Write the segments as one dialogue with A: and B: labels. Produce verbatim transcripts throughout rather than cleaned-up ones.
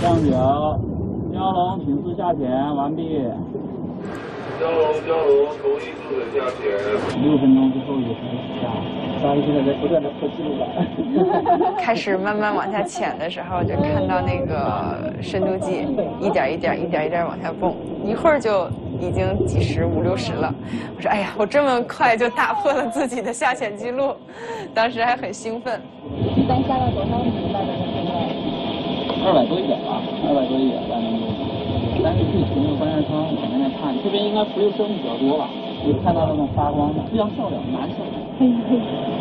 A: 向九，蛟龙品质下潜完毕。
B: 蛟龙蛟龙同一速的下潜。
A: 六分钟之后也开始下，张一现在在不断的破纪录了。
C: 开始慢慢往下潜的时候，就看到那个深度计一点一点一点一点往下蹦，一会儿就已经几十五六十了。我说：“哎呀，我这么快就打破了自己的下潜记录！”当时还很兴奋。
D: 一般下到多少米吧？这个现在
A: 二百多一点吧，二百多一点三分钟。但是自己从那个观察窗往那边看，这边应该浮游生物比较多吧，就看到那种发光的，非常漂亮，蓝色的。
D: 嘿嘿。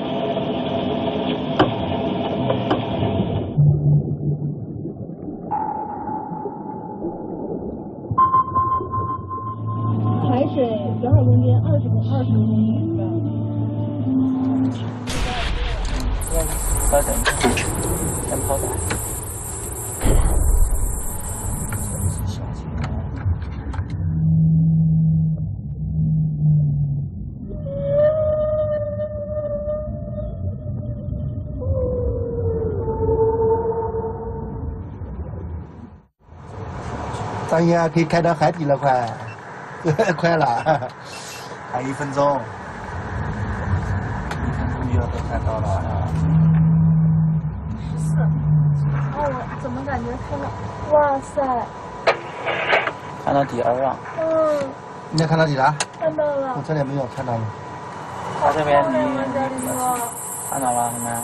D: 海水多少公斤？二十公二十公斤是吧？
A: 发现先抛打。
E: 张爷可以开到海底了，快，快了，还一分钟，一分钟就要都看到了啊！
D: 十四，哦，我怎么感觉看到？哇塞！
A: 看到底儿了。
D: 嗯。
E: 你也看到底了？
D: 看到了。
E: 我这里没有看到呢。
A: 他这边你
D: 看
A: 到了没？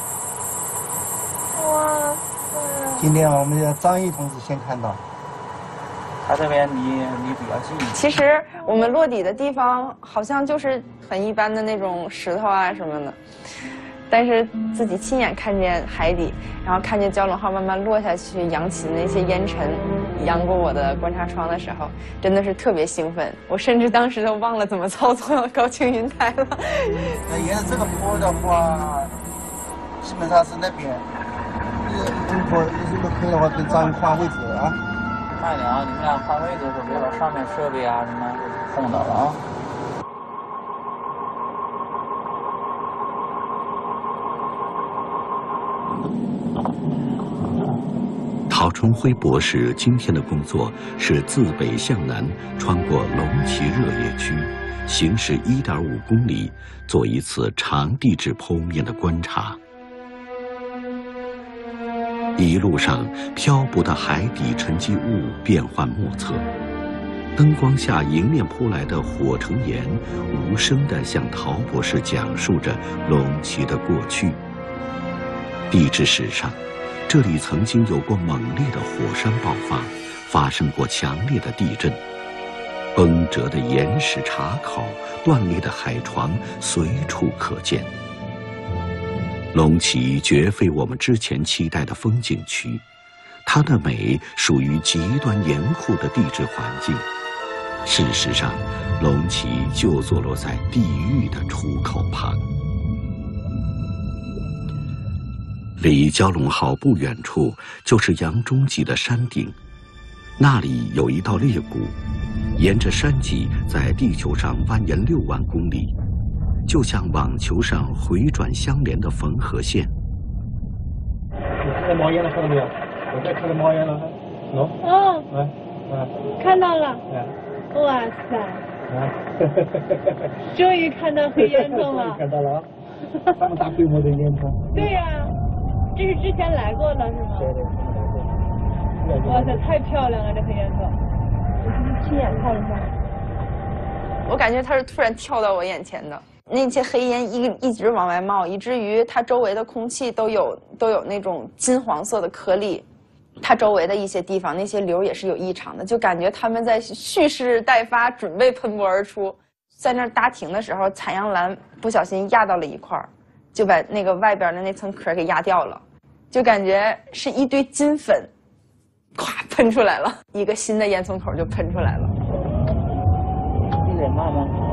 D: 哇塞！
E: 今天我们的张毅同志先看到。
A: 他这边离离比较近。
C: 其实我们落底的地方好像就是很一般的那种石头啊什么的，但是自己亲眼看见海底，然后看见蛟龙号慢慢落下去，扬起的那些烟尘，扬过我的观察窗的时候，真的是特别兴奋。我甚至当时都忘了怎么操作高清云台了。
E: 那沿着这个坡的话，基本上是那边。如果如果可以的话，跟张毅换位置啊。
A: 慢点啊！你们俩换位置的时候，别把上面设备啊什么碰到了啊！
F: 陶春辉博士今天的工作是自北向南穿过龙旗热液区，行驶一点五公里，做一次长地质剖面的观察。一路上漂泊的海底沉积物变幻莫测，灯光下迎面扑来的火成岩，无声地向陶博士讲述着龙旗的过去。地质史上，这里曾经有过猛烈的火山爆发，发生过强烈的地震，崩折的岩石岔口，断裂的海床随处可见。龙旗绝非我们之前期待的风景区，它的美属于极端严酷的地质环境。事实上，龙旗就坐落在地狱的出口旁。离蛟龙号不远处就是洋中脊的山顶，那里有一道裂谷，沿着山脊在地球上蜿蜒六万公里，就像网球上回转相连的缝合线。
E: 你看到冒烟了，看到没有？我在看到冒烟了，喏。
D: 哦。
E: 来，来。
D: 看到了。
E: 来。
D: 哇塞！终于看到黑烟囱了。
E: 看到了啊！这么大规模的烟囱。
D: 对呀、啊，这是之前来过的是吗？
E: 对对，来过。
D: 哇塞，太漂亮了这黑烟囱！我去亲眼看一下。
C: 我感觉它是突然跳到我眼前的。那些黑烟一一直往外冒，以至于它周围的空气都有都有那种金黄色的颗粒，它周围的一些地方那些瘤也是有异常的，就感觉它们在蓄势待发，准备喷薄而出。在那儿搭停的时候，采样篮不小心压到了一块儿，就把那个外边的那层壳给压掉了，就感觉是一堆金粉，咵喷出来了，一个新的烟囱口就喷出来了。
A: 你得慢慢跑。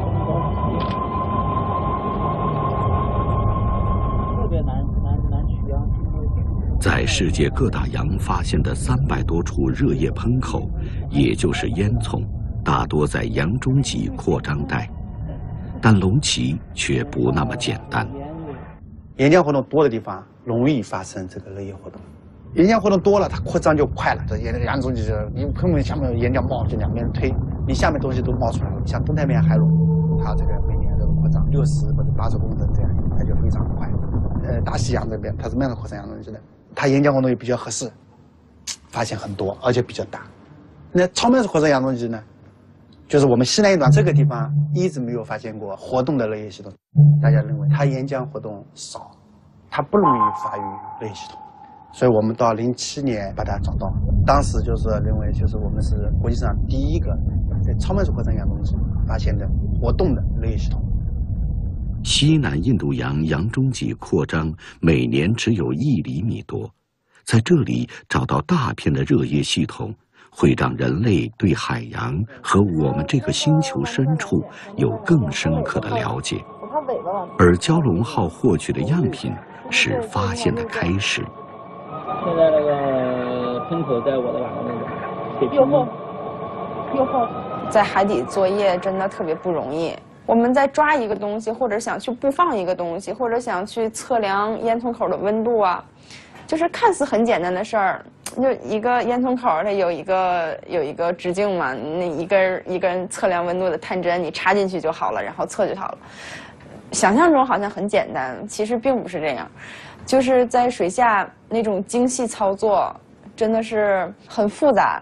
F: 在世界各大洋发现的三百多处热液喷口，也就是烟囱，大多在洋中脊扩张带，但龙旗却不那么简单。
E: 岩浆活动多的地方容易发生这个热液活动， 岩浆活动多了，它扩张就快了。这岩洋中就是你根本下面岩浆冒就两边推，你下面东西都冒出来了。像东太平洋海螺，它这个每年这个扩张六十或者八十公分这样，它就非常快。呃，大西洋这边它是慢的扩张洋中极的，它岩浆活动也比较合适，发现很多，而且比较大。那超慢速扩张洋中极呢，就是我们西南一端这个地方一直没有发现过活动的泪液系统，大家认为它岩浆活动少，它不容易发育泪液系统。所以我们到零七年把它找到，当时就是认为就是我们是国际上第一个在超慢速扩张洋中极发现的活动的泪液系统。
F: 西南印度洋洋中极扩张每年只有一厘米多，在这里找到大片的热液系统，会让人类对海洋和我们这个星球深处有更深刻的了解。而蛟龙号获取的样品是发现的开始。
A: 现在那个喷口在我的碗那个水平
D: 右后，右后，
C: 在海底作业真的特别不容易。我们在抓一个东西，或者想去布放一个东西，或者想去测量烟囱口的温度啊，就是看似很简单的事儿，就一个烟囱口它有一个有一个直径嘛，那一根一根测量温度的探针，你插进去就好了，然后测就好了。想象中好像很简单，其实并不是这样。就是在水下那种精细操作，真的是很复杂。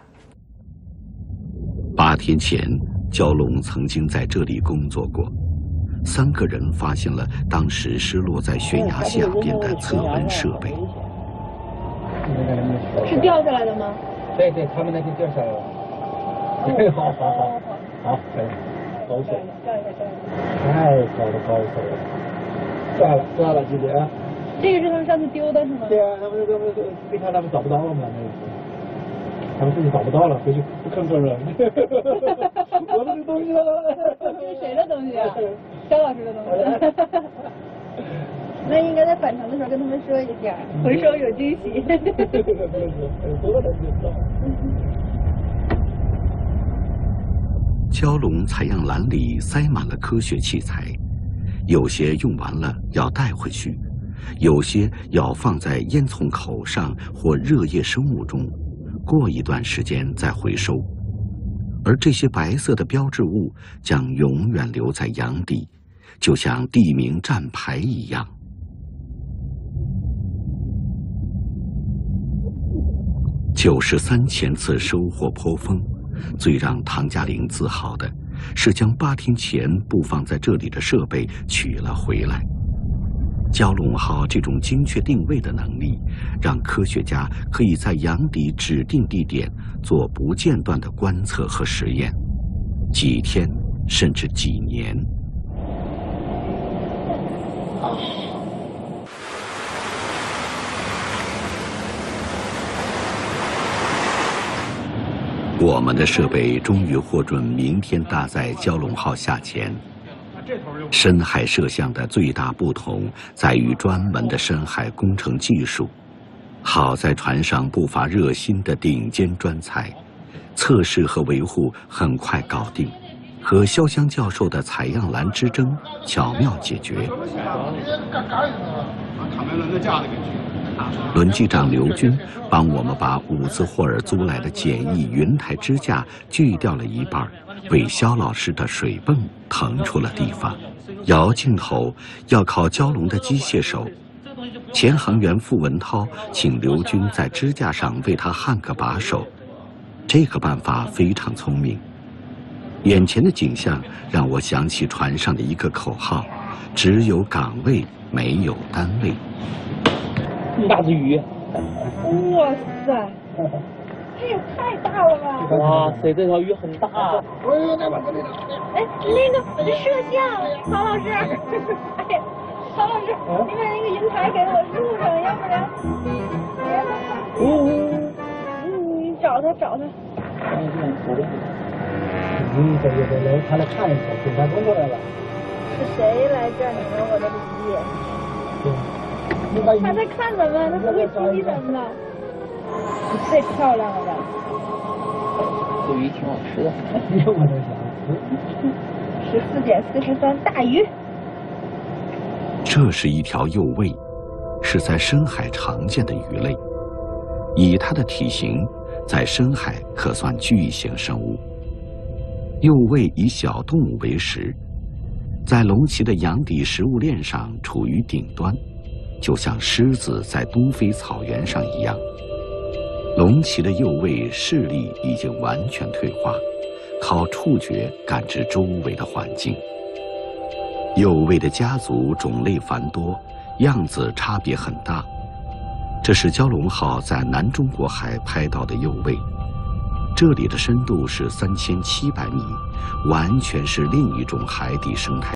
F: 八天前，蛟龙曾经在这里工作过，三个人发现了当时失落在悬崖下边的测温设备。
D: 是掉下来的吗？
A: 对对，他们那天掉下来了。好好好，好，可以，高手，
D: 掉一下，掉一下。
A: 太高了，高手了，抓了，抓了，姐姐啊！
D: 这个是他们上次丢的是吗？
A: 对啊，他们他们为啥他们找不到了嘛？那个他们自己找不到了，回去不吭声了。我的东西了。
D: 这是谁的东西啊？肖老师的东西。那应该在返程的时候跟他们说一下，回收有惊喜。
F: 蛟龙采样篮里塞满了科学器材，有些用完了要带回去，有些要放在烟囱口上或热液生物中，过一段时间再回收。而这些白色的标志物将永远留在洋底，就像地名站牌一样。九十三千次收获颇丰，最让唐嘉玲自豪的是将八天前布放在这里的设备取了回来。蛟龙号这种精确定位的能力，让科学家可以在洋底指定地点做不间断的观测和实验，几天甚至几年。我们的设备终于获准明天搭载蛟龙号下潜。深海摄像的最大不同在于专门的深海工程技术。好在船上不乏热心的顶尖专才，测试和维护很快搞定，和潇湘教授的采样篮之争巧妙解决。轮机长刘军帮我们把伍兹霍尔租来的简易云台支架锯掉了一半，为肖老师的水泵腾出了地方。摇镜头要靠蛟龙的机械手，前航员付文涛请刘军在支架上为他焊个把手，这个办法非常聪明。眼前的景象让我想起船上的一个口号：只有岗位，没有单位。
A: 这么大只鱼！
D: 哇塞，这也太大了吧！
A: 哇塞，这条鱼很大。
D: 哎，那个摄像，曹老师，哎呀，曹老师，你把那个云台给我录上，要不然，
A: 哦，
D: 嗯，你找他找他。
A: 嗯，对对对，来，他来看一下，警察工过来了。
D: 是谁来这儿拿我的笔？
A: 对。
D: 他在看咱们，他不会踢咱们的。太漂亮了吧！
A: 这鱼挺好吃的。我在想，
D: 十四点四十三大鱼。
F: 这是一条幼胃，是在深海常见的鱼类。 以它的体型，在深海可算巨型生物。幼喂以小动物为食，在龙鳍的洋底食物链上处于顶端，就像狮子在东非草原上一样。龙鳍的幼喂视力已经完全退化，靠触觉感知周围的环境。幼喂的家族种类繁多，样子差别很大。这是蛟龙号在南中国海拍到的幼喂，这里的深度是三千七百米，完全是另一种海底生态。